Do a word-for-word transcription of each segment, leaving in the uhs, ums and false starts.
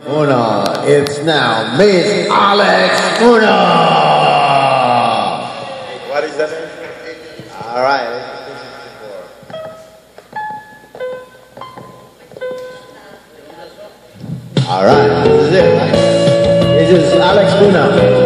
Una, it's now Miss Alex Una. What is that name? All right. All right, this is it, right? This is Alex Una.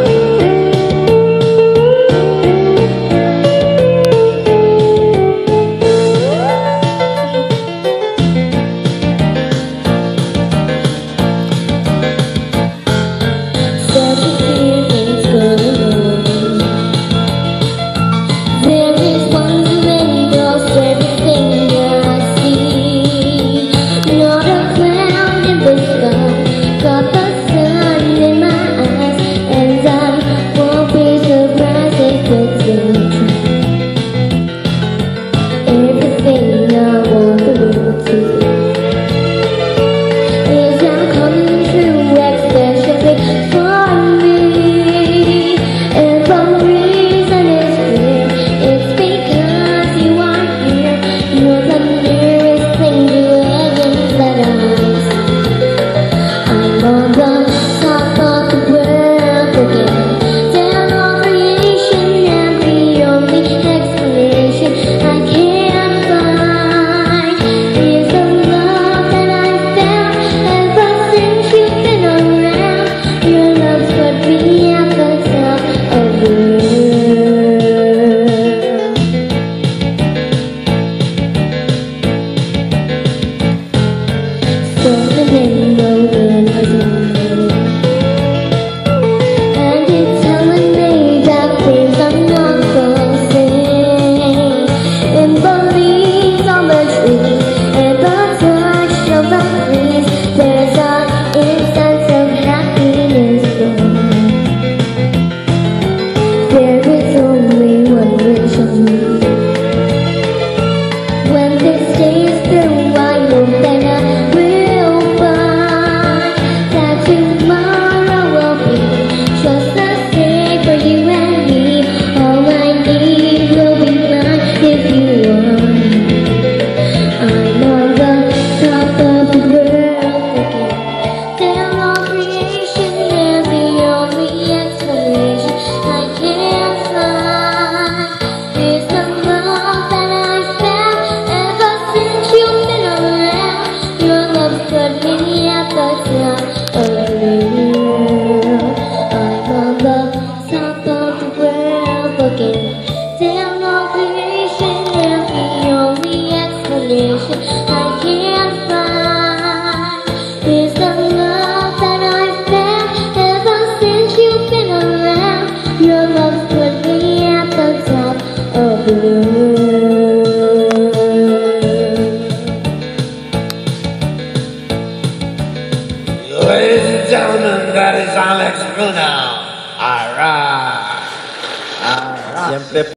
Ladies and gentlemen, that is Alex Una. All right. All right. Siempre